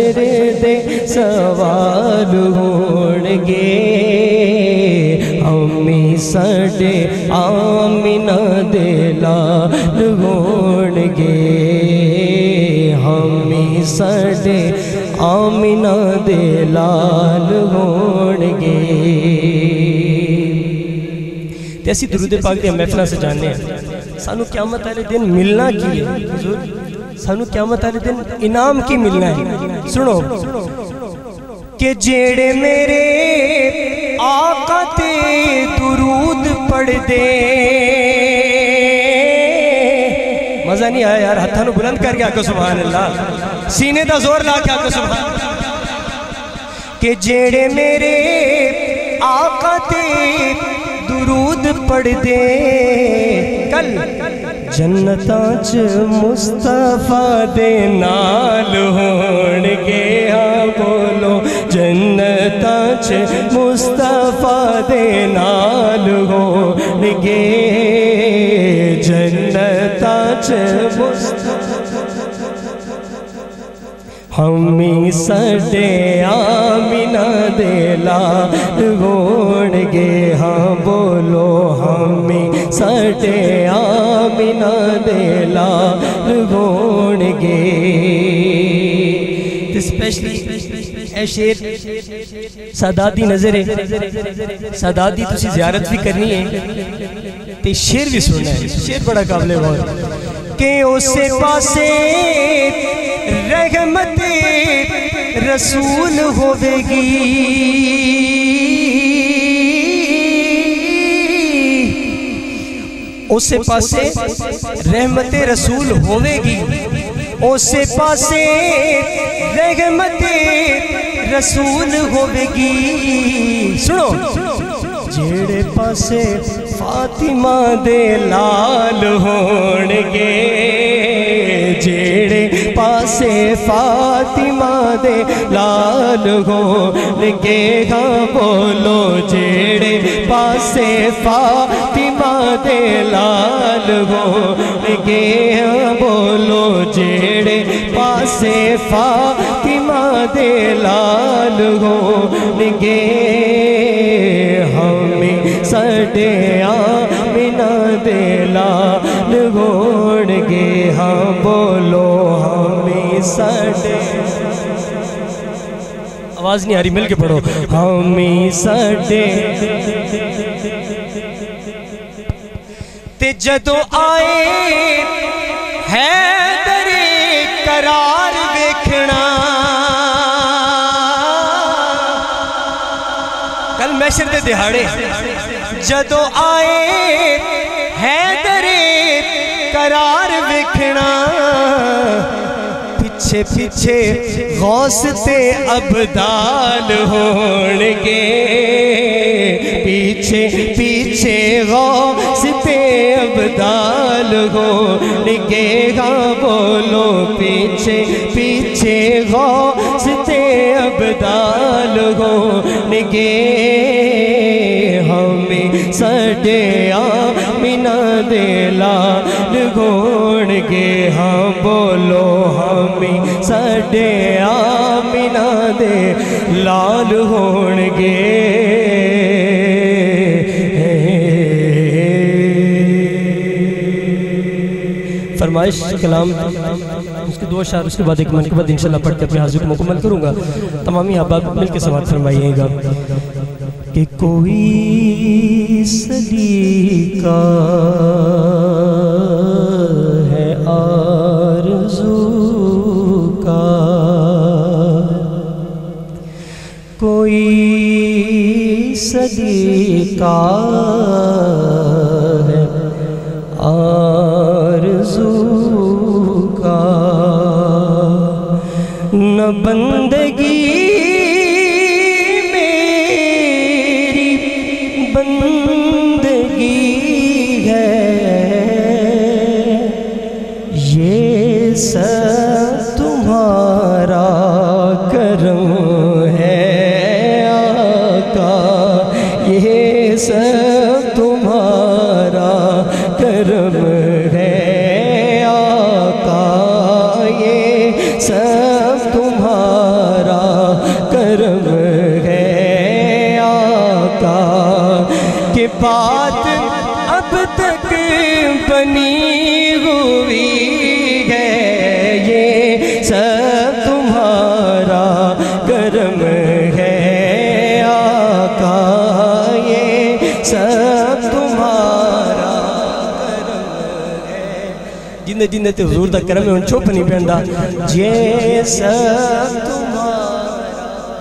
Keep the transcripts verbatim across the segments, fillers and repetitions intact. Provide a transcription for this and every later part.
حشر دے سوال ہونگے امی ساڈے آمینہ دے لال ہونگے امی ساڈے آمینہ دے لال ہونگے تے اسی درود پاک دے محفلہ سے جاننے ہیں سانو قیامت والے دن ملنا کی ہے حضور سانو قیامت والے دن انعام کی ملنا ہے سنو کہ جیڑے میرے آقا تے درود پڑھ دے مزہ نہیں آیا یار ہتھانو بلند کر کے آکو سبحان اللہ سینے دا زور لا کے آکو سبحان اللہ کہ جیڑے میرے آقا تے درود پڑھ دے کل جنتاں چ مصطفیٰ دے نال ہونگے ہاں بولو جنتاں چ مصطفیٰ دے نال ہونگے جنتاں چ مصطفیٰ ہمی ساڈے آمینہ دے لال ہونگے ہاں بولو ہمی ساڈے آمینہ دے لال ہونگے اسپیشلی اے شیر سادات دی نظر ہے سادات دی تسی زیارت بھی کرنی ہے تے شیر بھی سننا ہے شیر بڑا قابل غور کہ اسے پاسے رحمت رسول ہوے گی اسے پاسے رحمت رسول ہوے گی اسے پاسے رحمت رسول ہوے گی سنو جیڑے پاسے فاطمہ دے لال ہونگے جیڑے پاسے فاطمہ دے لال ہونگے ہاں بولو جیڑے پاسے فاطمہ دے لال ہونگے ہاں بولو جیڑے پاسے فاطمہ دے لال ہونگے ہمیں ساڈے آمینہ دے لال ہونگے ہاں بولو ہمیں ساڈے آواز نہیں آ رہی مل کے پڑھو ہمیں ساڈے تے جدو آئے حیدر قرار ویکھنا کل محشر دے دہاڑے جدو آئے حیدر قرار ویکھنا پیچھے پیچھے غوث تے ابدال ہونگے پیچھے پیچھے غوث تے ابدال ہونگے ہاں بولو پیچھے پیچھے غوث تے ابدال ہونگے ہمیں ساڈے آمینہ دے لال ہونگے ہاں بولو ہمیں ساڈے آمینہ دے لال ہونگے فرمائش کلام اس کے دو اشعار اس کے بعد ایک منقبت انشاءاللہ پڑھ کے اپنے حاضر کو مکمل کروں گا تمامی احباب مل کے سماعت فرمائیے گا کہ کوئی سلیقہ ہے آرزو کا کوئی سلیقہ ہے آرزو کا نہ بندگی میری بندگی ہے یہ سب تمہارا کرم ہے آقا یہ سب تمہارا کرم ہے آقا یہ سب تمہارا جن جن تے حضور دا کرم ہے ان چپ نہیں پہندا جیسا تمہارا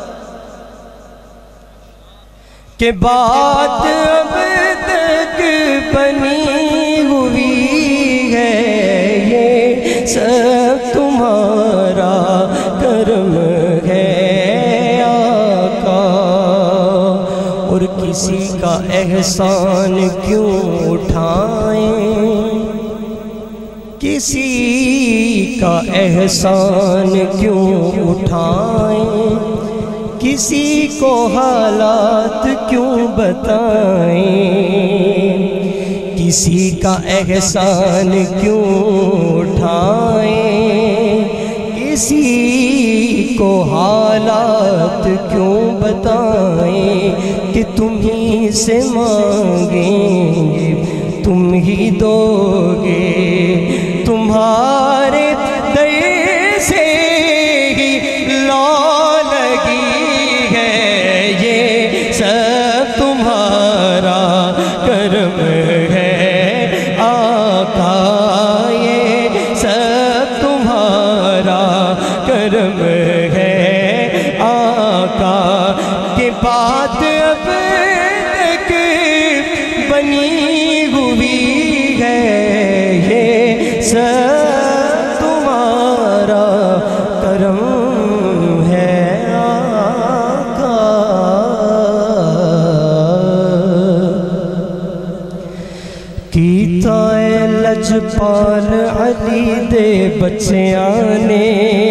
کہ بات اب تک بنی ہوئی ہے یہ سب تمہارا کرم ہے اور کسی کا احسان کیوں اٹھائیں کسی کا احسان کیوں اٹھائیں کسی کو حالات کیوں بتائیں کسی کا احسان کیوں اٹھائیں کسی کو حالات کیوں بتائیں کہ تم ہی سے مانگیں گے تم ہی دو گے تمہارے در سے ہی لو لگی ہے یہ سب تمہارا کرم ہے آقا یہ سب تمہارا کرم ہے آقا کہ بات اب تک بنی ہوئی ہے یہ سب تمہارا کرم ہے آقا کیتا ہے لجپال علی دے بچیاں نے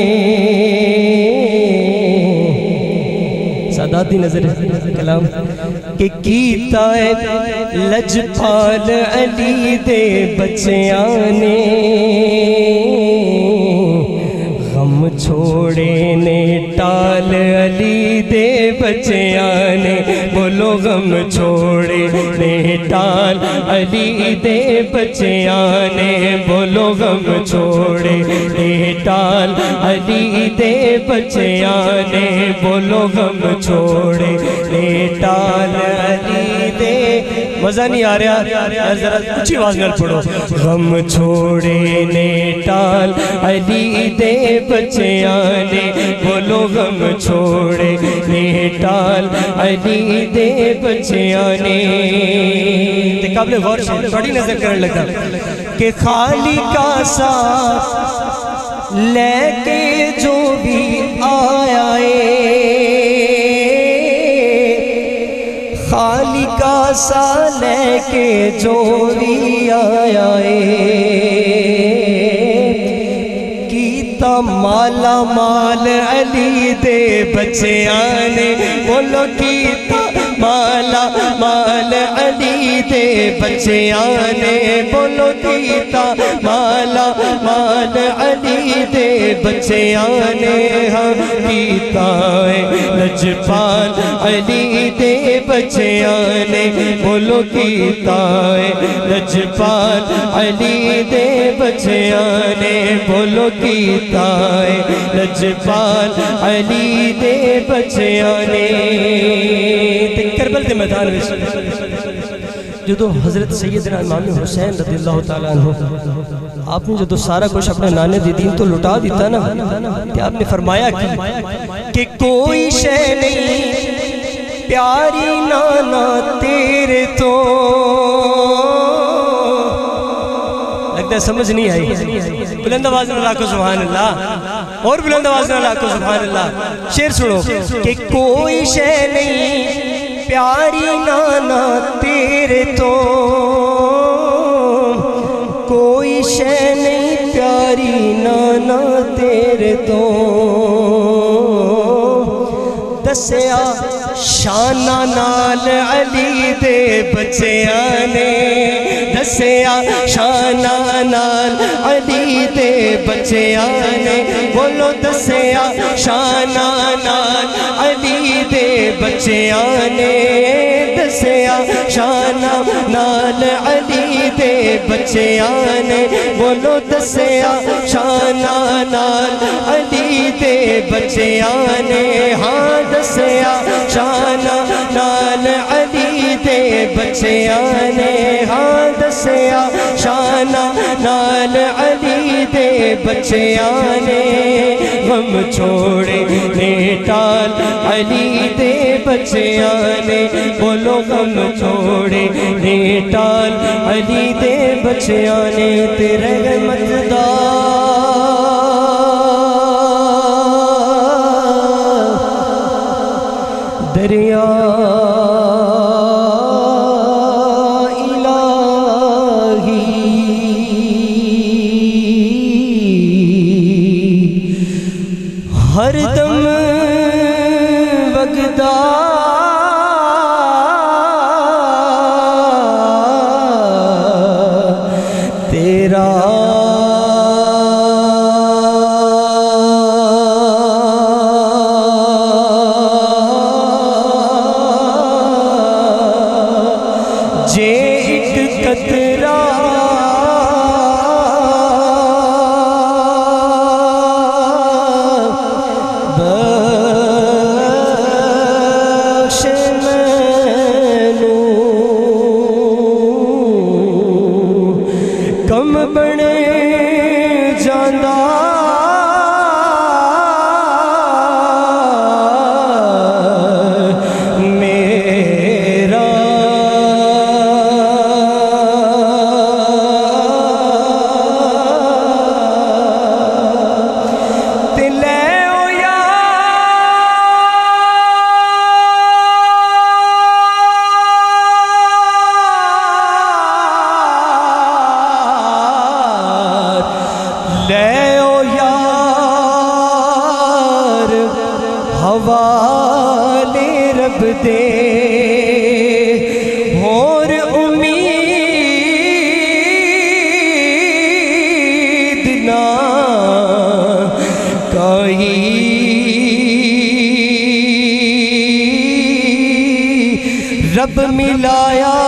ساداتی نظر کلام کہ کیتا ہے لجپال علی دے بچیاں نے غم چھوڑے نے ٹال علی دے بچیاں نے بولو غم چھوڑے نے ٹال علی دے بچیاں نے بولو غم چھوڑے نے ٹال علی دے بچیاں نے بولو غم چھوڑے نے ٹال علی دے مزہ نہیں آ رہا ذرا اچھی آواز میں پڑھو غم چھوڑے نے ٹال علی دے بچیاں نے بولو غم چھوڑے نے ٹال علی دے بچیاں نے تے قابل غور سے بڑی نظر کرنے لگا کہ خالی کا ساتھ لے کے جو بھی آیا خالی کا سا لے کے جو بھی آیا کیتا مالا مال علی دے بچیاں نے بولو کیتا مالا مال علی دے بچیاں نے بولو کیتا مالا مال علی دے بچیاں نے ہاں کیتا ہے لجپال علی دے بچیاں نے بولو کیتا ہے لجپال علی دے بچیاں نے بولو کیتا ہے لجپال علی دے بچیاں نے کربل دے میدان جدو حضرت سیدنا امام حسین رضی اللہ تعالیٰ عنہ آپ نے جدو سارا کچھ اپنے نانے دی دین تو لٹا دیتا نا کہ آپ نے فرمایا کہ کوئی شے نہیں پیاری نانا تیرے تو لگتا ہے سمجھ نہیں آئی بلند آواز میں اللہ کو سبحان اللہ اور بلند آواز میں اللہ کو سبحان اللہ شعر سنو کہ کوئی شے نہیں پیاری نانا تیرے تو کوئی شے نہیں پیاری نانا تیرے تو دسیا شانہ نال علی دے بچیاں نے دسیا شانہ نال علی دے بچیاں نے بولو دسیا شانہ نال علی دے بچیاں نے دسیا شانہ نال علی دے بچیاں نے بولو دسیا شانہ نال علی دے بچیاں نے ہاں دسیا شانہ نال علی دے بچیاں نے ہاں دسیا شانہ نال علی دے بچیاں نے غم چھوڑے نے ٹال علی دے بچیاں نے بولو غم چھوڑے نے ٹال علی دے بچیاں نے تیرے رحمت دا دریا ہر دم وگدا تیرا جے ایک قطرہ کم بنے جاندہ میرا تلے او لے او یار حوالے رب دے اور امید نہ کہیں رب ملایا